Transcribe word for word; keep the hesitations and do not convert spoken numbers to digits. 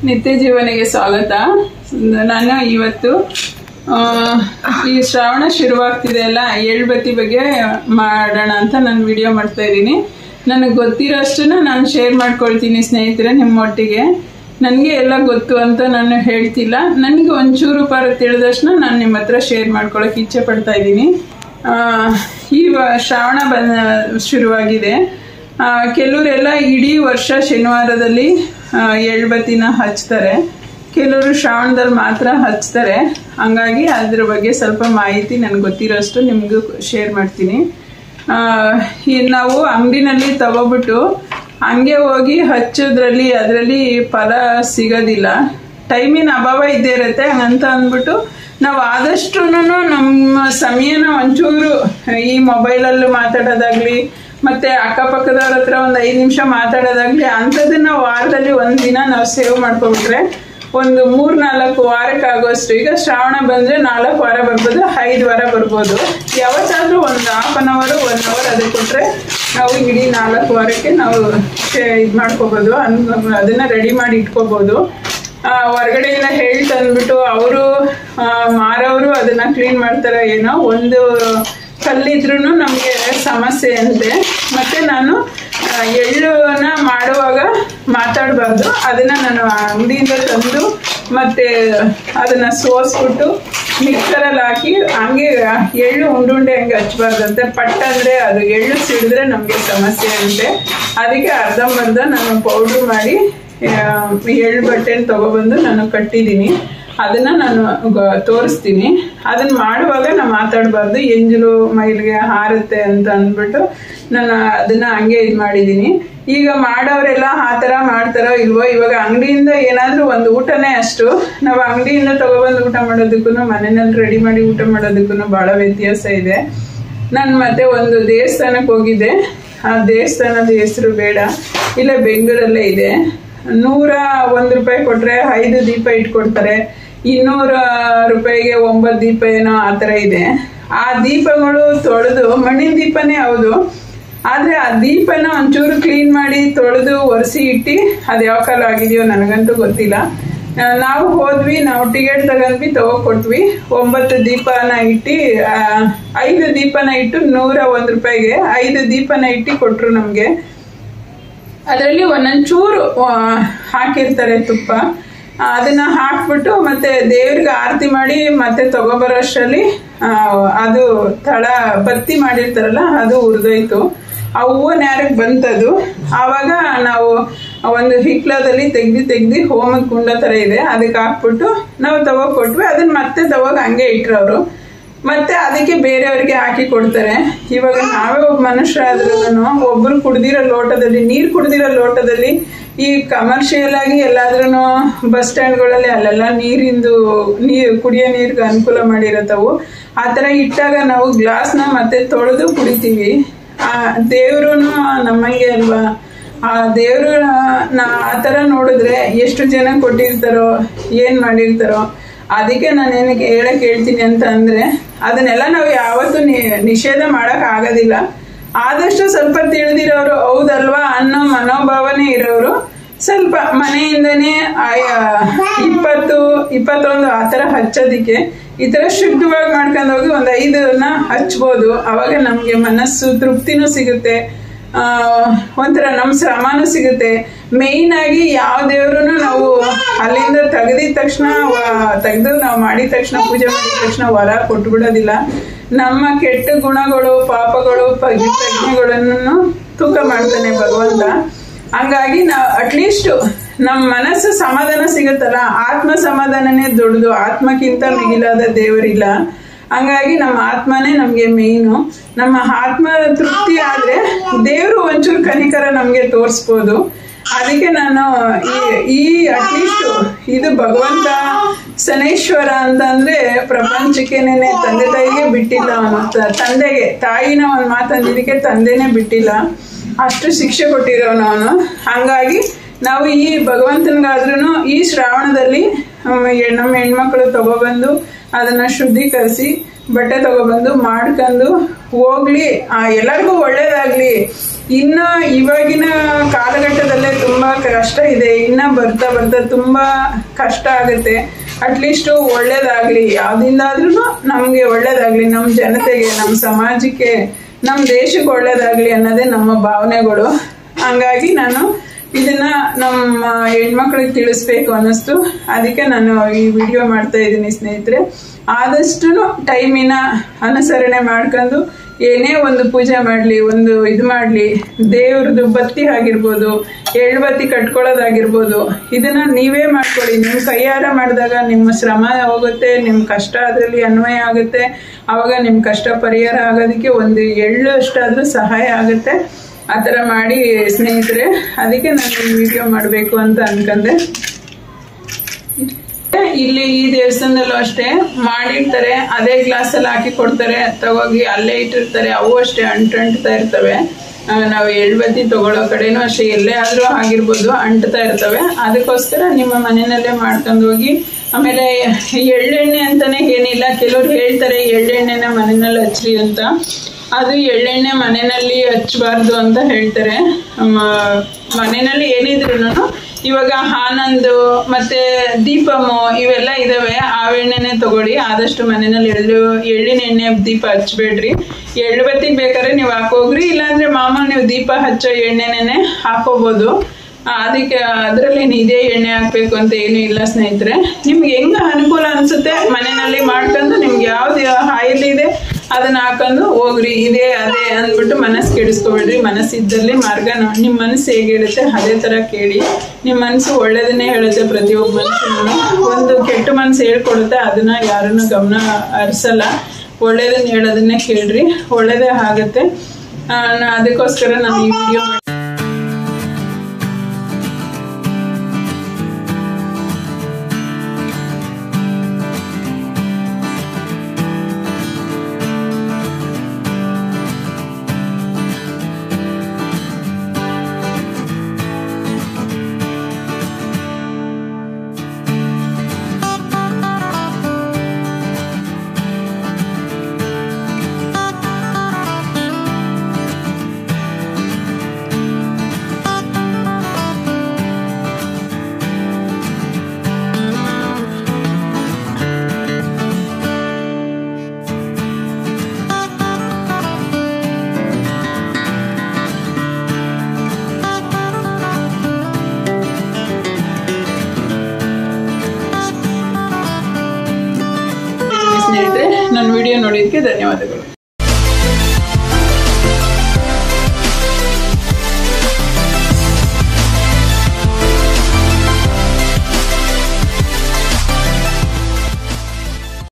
ನಿತ್ಯ ಜೀವನಿಗೆ ಸ್ವಾಗತ. ನಾನು ಇವತ್ತು ಈ ಶ್ರಾವಣ ಶುರುವಾಗ್ತಿದೆ ಅಲ್ಲ, ಎಳ್ಬತ್ತಿ ಬಗ್ಗೆ ಮಾಡೋಣ ಅಂತ ನಾನು ವಿಡಿಯೋ ಮಾಡ್ತಾ ಇದ್ದೀನಿ. ನನಗೆ ಗೊತ್ತಿರೋಷ್ಟನ್ನ ನಾನು ಶೇರ್ ಮಾಡ್ಕೊಳ್ತೀನಿ ಸ್ನೇಹಿತರೆ ನಿಮ್ಮೊಟ್ಟಿಗೆ. ನನಗೆ ಎಲ್ಲ ಗೊತ್ತು ಅಂತ ನಾನು ಹೇಳ್ತಿಲ್ಲ, ನನಗೆ ಒಂಚೂರು ಪರ ತಿಳಿದಷ್ಟನ್ನ ನಾನು ನಿಮ್ಮ ಹತ್ರ ಶೇರ್ ಮಾಡ್ಕೊಳಕ್ಕೆ ಇಚ್ಛೆ ಪಡ್ತಾ ಇದ್ದೀನಿ. ಈ ಶ್ರಾವಣ ಬಂದ ಶುರುವಾಗಿದೆ. ಕೆಲವರೆಲ್ಲ ಇಡೀ ವರ್ಷ ಶನಿವಾರದಲ್ಲಿ ಎಳ್ಬತ್ತಿನ ಹಚ್ತಾರೆ, ಕೆಲವರು ಶ್ರಾವಣದಲ್ಲಿ ಮಾತ್ರ ಹಚ್ತಾರೆ. ಹಂಗಾಗಿ ಅದ್ರ ಬಗ್ಗೆ ಸ್ವಲ್ಪ ಮಾಹಿತಿ ನನಗೆ ಗೊತ್ತಿರೋಷ್ಟು ನಿಮಗೂ ಶೇರ್ ಮಾಡ್ತೀನಿ. ನಾವು ಅಂಗಡಿನಲ್ಲಿ ತಗೋಬಿಟ್ಟು ಹಂಗೆ ಹೋಗಿ ಹಚ್ಚೋದ್ರಲ್ಲಿ ಅದರಲ್ಲಿ ಫಲ ಸಿಗೋದಿಲ್ಲ, ಟೈಮಿನ ಅಭಾವ ಇದ್ದೇ ಇರುತ್ತೆ. ಹಂಗಂತ ಅಂದ್ಬಿಟ್ಟು ನಾವು ಆದಷ್ಟು ನಮ್ಮ ಸಮಯನ ಒಂಚೂರು ಈ ಮೊಬೈಲಲ್ಲೂ ಮಾತಾಡೋದಾಗ್ಲಿ ಮತ್ತೆ ಅಕ್ಕಪಕ್ಕದವ್ರ ಹತ್ರ ಒಂದು ಐದು ನಿಮಿಷ ಮಾತಾಡೋದಾಗ್ಲಿ ಅಂಥದ್ದನ್ನ ವಾರದಲ್ಲಿ ಒಂದು ದಿನ ನಾವು ಸೇವ್ ಮಾಡ್ಕೊಬಿಟ್ರೆ ಒಂದು ಮೂರ್ ನಾಲ್ಕು ವಾರಕ್ಕೆ ಆಗೋಷ್ಟು. ಈಗ ಶ್ರಾವಣ ಬಂದ್ರೆ ನಾಲ್ಕು ವಾರ ಬರ್ಬೋದು, ಐದು ವಾರ ಬರ್ಬೋದು. ಯಾವತ್ತಾದ್ರೂ ಒಂದು half an hour one hour ಅದಕ್ಕೆ ಕೊಟ್ರೆ ನಾವು ಇಡೀ ನಾಲ್ಕು ವಾರಕ್ಕೆ ನಾವು ಇದು ಮಾಡ್ಕೋಬೋದು, ಅದನ್ನ ರೆಡಿ ಮಾಡಿ ಇಟ್ಕೋಬಹುದು. ಹೊರಗಡೆಯಿಂದ ಹೇಳಿ ತಂದ್ಬಿಟ್ಟು ಅವರು ಮಾರೋರು ಅದನ್ನ ಕ್ಲೀನ್ ಮಾಡ್ತಾರೆ ಏನೋ, ಒಂದು ಕಲ್ಲಿದ್ರೂ ನಮಗೆ ಸಮಸ್ಯೆ ಅಂತೆ. ಮತ್ತೆ ನಾನು ಎಳ್ಳನ್ನ ಮಾಡುವಾಗ ಮಾತಾಡಬಾರ್ದು, ಅದನ್ನ ನಾನು ಅಂಗಡಿಯಿಂದ ತಂದು ಮತ್ತೆ ಅದನ್ನ ಸೋಸ್ಬಿಟ್ಟು ಮಿಕ್ಸರಲ್ಲಿ ಹಾಕಿ ಹಂಗೆ ಎಳ್ಳು ಉಂಡುಂಡೆ ಹಂಗೆ ಹಚ್ಬಾರ್ದಂತೆ. ಪಟ್ಟ ಅಂದ್ರೆ ಅದು ಎಳ್ಳು ಸಿಡಿದ್ರೆ ನಮಗೆ ಸಮಸ್ಯೆ ಅಂತೆ. ಅದಕ್ಕೆ ಅರ್ಧಂಬರ್ಧ ನಾನು ಪೌಡ್ರ್ ಮಾಡಿ ಎಳ್ಳು ಬಟ್ಟೆನ ತಗೊಬಂದು ನಾನು ಕಟ್ಟಿದ್ದೀನಿ, ಅದನ್ನ ನಾನು ತೋರಿಸ್ತೀನಿ. ಅದನ್ನ ಮಾಡುವಾಗ ನಾನು ಮಾತಾಡಬಾರ್ದು, ಎಂಜಲು ಮೈಲಿಗೆ ಹಾರುತ್ತೆ ಅಂತ ಅಂದ್ಬಿಟ್ಟು ನಾನು ಅದನ್ನ ಹಂಗೆ ಇದು ಮಾಡಿದ್ದೀನಿ. ಈಗ ಮಾಡೋರೆಲ್ಲ ಆ ಥರ ಮಾಡ್ತಾರೋ ಇಲ್ವೋ. ಇವಾಗ ಅಂಗಡಿಯಿಂದ ಏನಾದರೂ ಒಂದು ಊಟನೇ ಅಷ್ಟು, ನಾವು ಅಂಗಡಿಯಿಂದ ತಗೊಬಂದು ಊಟ ಮಾಡೋದಕ್ಕೂ ಮನೆಯಲ್ಲಿ ರೆಡಿ ಮಾಡಿ ಊಟ ಮಾಡೋದಕ್ಕೂ ಭಾಳ ವ್ಯತ್ಯಾಸ ಇದೆ. ನಾನು ಮತ್ತೆ ಒಂದು ದೇವಸ್ಥಾನಕ್ಕೆ ಹೋಗಿದ್ದೆ, ಆ ದೇವಸ್ಥಾನದ ಹೆಸರು ಬೇಡ, ಇಲ್ಲ ಬೆಂಗಳೂರಲ್ಲೇ ಇದೆ. ನೂರ ಒಂದು ರೂಪಾಯಿ ಕೊಟ್ರೆ ಐದು ದೀಪ ಇಟ್ಕೊಡ್ತಾರೆ, ಇನ್ನೂರ ರೂಪಾಯಿಗೆ ಒಂಬತ್ತು ದೀಪ ಏನೋ ಆ ಥರ ಇದೆ. ಆ ದೀಪಗಳು ತೊಳೆದು ಮಣ್ಣಿನ ದೀಪನೇ ಹೌದು, ಆದ್ರೆ ಆ ದೀಪನ ಒಂಚೂರು ಕ್ಲೀನ್ ಮಾಡಿ ತೊಳೆದು ಒರೆಸಿ ಇಟ್ಟು ಅದು ಯಾವ ಕಾಲ ಆಗಿದೆಯೋ ನನಗಂತೂ ಗೊತ್ತಿಲ್ಲ. ನಾವು ಹೋದ್ವಿ, ನಾವು ಟಿಕೆಟ್ ತಗೊಂಡ್ವಿ, ತಗೋಕೊಟ್ವಿ. ಒಂಬತ್ತು ದೀಪನ ಇಟ್ಟು ಐದು ದೀಪನ ಇಟ್ಟು ನೂರ ಒಂದು ರೂಪಾಯಿಗೆ ಐದು ದೀಪನ ಇಟ್ಟು ಕೊಟ್ರು ನಮ್ಗೆ. ಅದರಲ್ಲಿ ಒಂದೊಂಚೂರು ಹಾಕಿರ್ತಾರೆ ತುಪ್ಪ, ಅದನ್ನ ಹಾಕ್ಬಿಟ್ಟು ಮತ್ತೆ ದೇವ್ರಿಗೆ ಆರತಿ ಮಾಡಿ ಮತ್ತೆ ತಗೊಬರೋಷ್ಟರಲ್ಲಿ ಅದು ತಳ ಬತ್ತಿ ಮಾಡಿರ್ತಾರಲ್ಲ ಅದು ಉರಿದೋಯ್ತು. ಆ ಹೂವು ನ್ಯಾರಕ್ಕೆ ಬಂತದು. ಆವಾಗ ನಾವು ಒಂದು ಹಿಕ್ಲದಲ್ಲಿ ತೆಗ್ದು ತೆಗ್ದು ಹೋಮದ ಕುಂಡ ತರ ಇದೆ, ಅದಕ್ಕೆ ಹಾಕ್ಬಿಟ್ಟು ನಾವು ತಗೋ ಕೊಟ್ವಿ. ಅದನ್ನ ಮತ್ತೆ ತಗೋಗ ಹಂಗೆ ಇಟ್ರವ್ರು, ಮತ್ತೆ ಅದಕ್ಕೆ ಬೇರೆಯವ್ರಿಗೆ ಹಾಕಿ ಕೊಡ್ತಾರೆ. ಇವಾಗ ನಾವೇ ಒಬ್ಬ ಮನುಷ್ಯರಾದ್ರೂ ಒಬ್ರು ಕುಡ್ದಿರೋ ಲೋಟದಲ್ಲಿ, ನೀರು ಕುಡ್ದಿರೋ ಲೋಟದಲ್ಲಿ, ಈ ಕಮರ್ಷಿಯಲ್ ಆಗಿ ಎಲ್ಲಾದ್ರೂ ಬಸ್ ಸ್ಟ್ಯಾಂಡ್ಗಳಲ್ಲಿ ಅಲ್ಲೆಲ್ಲ ನೀರಿಂದು ನೀರು ಕುಡಿಯೋ ನೀರಿಗೆ ಅನುಕೂಲ ಮಾಡಿರತ್ತವು. ಆ ಥರ ಇಟ್ಟಾಗ ನಾವು ಗ್ಲಾಸ್ನ ಮತ್ತೆ ತೊಳೆದು ಕುಡಿತೀವಿ. ಆ ದೇವ್ರು ನಮ್ಮಂಗೆ ಅಲ್ವಾ, ಆ ದೇವ್ರು ನಾ ಆ ಥರ ನೋಡಿದ್ರೆ ಎಷ್ಟು ಜನ ಕೊಟ್ಟಿರ್ತಾರೋ ಏನ್ ಮಾಡಿರ್ತಾರೋ. ಅದಕ್ಕೆ ನಾನು ಏನಕ್ಕೆ ಹೇಳಕ್ ಹೇಳ್ತೀನಿ ಅಂತ ಅಂದ್ರೆ, ಅದನ್ನೆಲ್ಲ ನಾವು ಯಾವತ್ತೂ ನಿಷೇಧ ಮಾಡಕ್ ಆಗೋದಿಲ್ಲ. ಆದಷ್ಟು ಸ್ವಲ್ಪ ತಿಳಿದಿರೋರು ಹೌದಲ್ವಾ ಅನ್ನೋ ಮನೋಭಾವನೆ ಇರೋರು ಸ್ವಲ್ಪ ಮನೆಯಿಂದನೇ ಇಪ್ಪತ್ತು ಇಪ್ಪತ್ತೊಂದು ಆ ಥರ ಹಚ್ಚೋದಿಕ್ಕೆ ಈ ಥರ ಶುದ್ಧವಾಗಿ ಮಾಡ್ಕೊಂಡು ಹೋಗಿ ಒಂದು ಐದನ್ನ ಹಚ್ಬೋದು. ಅವಾಗ ನಮ್ಗೆ ಮನಸ್ಸು ತೃಪ್ತಿನೂ ಸಿಗುತ್ತೆ, ಒಂಥರ ನಮ್ ಶ್ರಮನೂ ಸಿಗುತ್ತೆ. ಮೇಯ್ನ್ ಆಗಿ ಯಾವ ದೇವ್ರು ನಾವು ಅಲ್ಲಿಂದ ತೆಗೆದಿದ ತಕ್ಷಣ ತೆಗೆದು ನಾವು ಮಾಡಿದ ತಕ್ಷಣ ಪೂಜೆ ಮಾಡಿದ ತಕ್ಷಣ ವರ ಕೊಟ್ಬಿಡೋದಿಲ್ಲ. ನಮ್ಮ ಕೆಟ್ಟ ಗುಣಗಳು ಪಾಪಗಳು ಪ್ರಜ್ಞೆಗಳನ್ನು ತೂಕ ಮಾಡ್ತಾನೆ ಭಗವಂತ. ಹಂಗಾಗಿ ನಾವು ಅಟ್ಲೀಸ್ಟ್ ನಮ್ಮ ಮನಸ್ಸು ಸಮಾಧಾನ ಸಿಗುತ್ತಲ್ಲ, ಆತ್ಮ ಸಮಾಧಾನನೇ ದೊಡ್ಡದು, ಆತ್ಮಕ್ಕಿಂತ ಮಿಗಿಲಾದ ದೇವರಿಲ್ಲ. ಹಂಗಾಗಿ ನಮ್ಮ ಆತ್ಮನೇ ನಮ್ಗೆ ಮೇಯ್ನು. ನಮ್ಮ ಆತ್ಮ ತೃಪ್ತಿ ಆದ್ರೆ ದೇವ್ರು ಒಂಚೂರು ಕನಿಕರ ನಮ್ಗೆ ತೋರಿಸ್ಬೋದು. ಅದಕ್ಕೆ ನಾನು ಈ ಅಟ್ಲೀಸ್ಟ್ ಇದು ಭಗವಂತ ಶನೇಶ್ವರ ಅಂತಂದ್ರೆ ಪ್ರಪಂಚಕ್ಕೆನೇನೆ ತಂದೆ ತಾಯಿಗೆ ಬಿಟ್ಟಿಲ್ಲ, ಅವನು ತಂದೆಗೆ ತಾಯಿನ ಒಂದು ಮಾತಂದಿದ್ದಕ್ಕೆ ತಂದೆನೇ ಬಿಟ್ಟಿಲ್ಲ, ಅಷ್ಟು ಶಿಕ್ಷೆ ಕೊಟ್ಟಿರೋನು ಅವನು. ಹಂಗಾಗಿ ನಾವು ಈ ಭಗವಂತನಿಗಾದ್ರೂ ಈ ಶ್ರಾವಣದಲ್ಲಿ ನಮ್ಮ ಹೆಣ್ಮಕ್ಳು ತಗೊಬಂದು ಅದನ್ನ ಶುದ್ಧೀಕರಿಸಿ ಬಟ್ಟೆ ತಗೊಬಂದು ಮಾಡ್ಕೊಂಡು ಹೋಗ್ಲಿ, ಎಲ್ಲರಿಗೂ ಒಳ್ಳೇದಾಗ್ಲಿ. ಇನ್ನು ಇವಾಗಿನ ಕಾಲಘಟ್ಟದಲ್ಲೇ ತುಂಬಾ ಕಷ್ಟ ಇದೆ, ಇನ್ನ ಬರ್ತಾ ಬರ್ತಾ ತುಂಬಾ ಕಷ್ಟ ಆಗುತ್ತೆ. ಅಟ್ಲೀಸ್ಟು ಒಳ್ಳೇದಾಗ್ಲಿ, ಯಾವ್ದಿಂದಾದ್ರೂ ನಮ್ಗೆ ಒಳ್ಳೇದಾಗ್ಲಿ, ನಮ್ಮ ಜನತೆಗೆ, ನಮ್ಮ ಸಮಾಜಕ್ಕೆ, ನಮ್ಮ ದೇಶಕ್ಕೆ ಒಳ್ಳೇದಾಗ್ಲಿ ಅನ್ನೋದೇ ನಮ್ಮ ಭಾವನೆಗಳು. ಹಂಗಾಗಿ ನಾನು ಇದನ್ನ ನಮ್ಮ ಹೆಣ್ಮಕ್ಳಿಗೆ ತಿಳಿಸ್ಬೇಕು ಅನ್ನಿಸ್ತು. ಅದಕ್ಕೆ ನಾನು ಈ ವಿಡಿಯೋ ಮಾಡ್ತಾ ಇದ್ದೀನಿ ಸ್ನೇಹಿತರೆ. ಆದಷ್ಟು ಟೈಮಿನ ಅನುಸರಣೆ ಮಾಡ್ಕೊಂಡು ಏನೇ ಒಂದು ಪೂಜೆ ಮಾಡಲಿ, ಒಂದು ಇದು ಮಾಡಲಿ, ದೇವ್ರದ್ದು ಬತ್ತಿ ಆಗಿರ್ಬೋದು, ಎಳ್ಳು ಬತ್ತಿ ಕಟ್ಕೊಳ್ಳೋದಾಗಿರ್ಬೋದು, ಇದನ್ನ ನೀವೇ ಮಾಡ್ಕೊಳ್ಳಿ. ನಿಮ್ಮ ಕೈಯಾರ ಮಾಡಿದಾಗ ನಿಮ್ಮ ಶ್ರಮ ಹೋಗುತ್ತೆ, ನಿಮ್ಮ ಕಷ್ಟ ಅದರಲ್ಲಿ ಅನ್ವಯ ಆಗುತ್ತೆ. ಆವಾಗ ನಿಮ್ಮ ಕಷ್ಟ ಪರಿಹಾರ ಆಗೋದಕ್ಕೆ ಒಂದು ಎಳ್ಳು ಅಷ್ಟಾದ್ರೂ ಸಹಾಯ ಆಗುತ್ತೆ. ಆ ಥರ ಮಾಡಿ ಸ್ನೇಹಿತರೆ. ಅದಕ್ಕೆ ನಾನು ಈ ವಿಡಿಯೋ ಮಾಡಬೇಕು ಅಂತ ಅನ್ಕೊಂಡೆ. ಇಲ್ಲಿ ಈ ದೇವಸ್ಥಾನದಲ್ಲೂ ಅಷ್ಟೇ ಮಾಡಿರ್ತಾರೆ, ಅದೇ ಗ್ಲಾಸಲ್ಲಿ ಹಾಕಿ ಕೊಡ್ತಾರೆ, ತಗೋಗಿ ಅಲ್ಲೇ ಇಟ್ಟಿರ್ತಾರೆ. ಅವು ಅಷ್ಟೇ ಅಂಟಂಟ್ತಾ ಇರ್ತವೆ. ನಾವು ಎಳ್ಬತ್ತಿ ತಗೊಳ್ಳೋ ಕಡೆನೂ ಅಷ್ಟೇ, ಎಲ್ಲೇ ಆದ್ರೂ ಆಗಿರ್ಬೋದು, ಅಂಟ್ತಾ ಇರ್ತವೆ. ಅದಕ್ಕೋಸ್ಕರ ನಿಮ್ಮ ಮನೆಯಲ್ಲೇ ಮಾಡ್ಕೊಂಡು ಹೋಗಿ. ಆಮೇಲೆ ಎಳ್ಳೆಣ್ಣೆ ಅಂತಾನೆ ಏನಿಲ್ಲ, ಕೆಲವ್ರು ಹೇಳ್ತಾರೆ ಎಳ್ಳೆಣ್ಣೆನ ಮನೆಯಲ್ಲಿ ಹಚ್ರಿ ಅಂತ. ಅದು ಎಳ್ಳೆಣ್ಣೆ ಮನೆಯಲ್ಲಿ ಹಚ್ಚಬಾರ್ದು ಅಂತ ಹೇಳ್ತಾರೆ. ಮನೆಯಲ್ಲಿ ಏನಿದ್ರು ಇವಾಗ ಆನಂದ್ ಮತ್ತೆ ದೀಪಮ್ಮು ಇವೆಲ್ಲ ಇದಾವೆ, ಆವೆಣ್ಣೆನೆ ತಗೊಳ್ಳಿ. ಆದಷ್ಟು ಮನೆಯಲ್ಲಿ ಎಳ್ಳು ಎಳ್ಳಿನ ಎಣ್ಣೆ ದೀಪ ಹಚ್ಬೇಡ್ರಿ. ಎಳ್ಳು ಬತ್ತಿಗೆ ಬೇಕಾದ್ರೆ ನೀವು ಹಾಕೋಗ್ರಿ, ಇಲ್ಲಾಂದ್ರೆ ಮಾಮೂಲು ನೀವು ದೀಪ ಹಚ್ಚೋ ಎಣ್ಣೆನೇ ಹಾಕೋಬಹುದು. ಅದಕ್ಕೆ ಅದರಲ್ಲಿ ಇದೇ ಎಣ್ಣೆ ಹಾಕ್ಬೇಕು ಅಂತ ಏನೂ ಇಲ್ಲ ಸ್ನೇಹಿತರೆ. ನಿಮ್ಗೆ ಹೆಂಗ ಅನುಕೂಲ ಅನ್ಸುತ್ತೆ ಮನೆಯಲ್ಲಿ ಮಾಡ್ಕೊಂಡು, ನಿಮ್ಗೆ ಯಾವ್ದು ಆಯಿಲ್ ಇದೆ ಅದನ್ನ ಹಾಕೊಂಡು ಹೋಗ್ರಿ. ಇದೇ ಅದೇ ಅಂದ್ಬಿಟ್ಟು ಮನಸ್ಸು ಕೆಡಿಸ್ಕೊಬೇಡ್ರಿ. ಮನಸ್ಸಿದ್ದಲ್ಲಿ ಮಾರ್ಗ ನಿಮ್ಮ ಮನಸ್ಸು ಹೇಗೆ ಹೇಳುತ್ತೆ ಅದೇ ತರ ಕೇಳಿ. ನಿಮ್ಮ ಮನಸ್ಸು ಒಳ್ಳೇದನ್ನೇ ಹೇಳುತ್ತೆ. ಪ್ರತಿಯೊಬ್ಬ ಮನುಷ್ಯನು ಒಂದು ಕೆಟ್ಟ ಮನಸ್ಸು ಹೇಳ್ಕೊಡುತ್ತೆ, ಅದನ್ನ ಯಾರನ್ನು ಗಮನ ಹರಿಸಲ್ಲ. ಒಳ್ಳೇದನ್ನ ಹೇಳೋದನ್ನೇ ಕೇಳ್ರಿ, ಒಳ್ಳೇದೇ ಆಗುತ್ತೆ. ಅದಕ್ಕೋಸ್ಕರ ನಾನು ಈ ವಿಡಿಯೋ ಸ್ನೇಹಿತರೆ. ನನ್ನ ವಿಡಿಯೋ ನೋಡಿದ್ದಕ್ಕೆ ಧನ್ಯವಾದಗಳು.